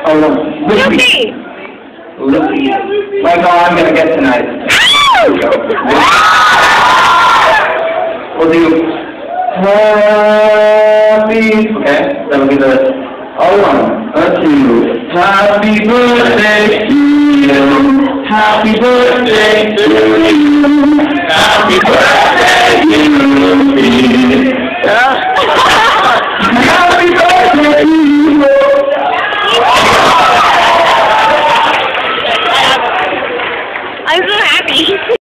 Lucy. Lucy. Like all I'm gonna get tonight. Here we go. We'll do happy. Okay, that'll be the one, a two. Happy birthday to you. Happy birthday to you. Happy birthday to you.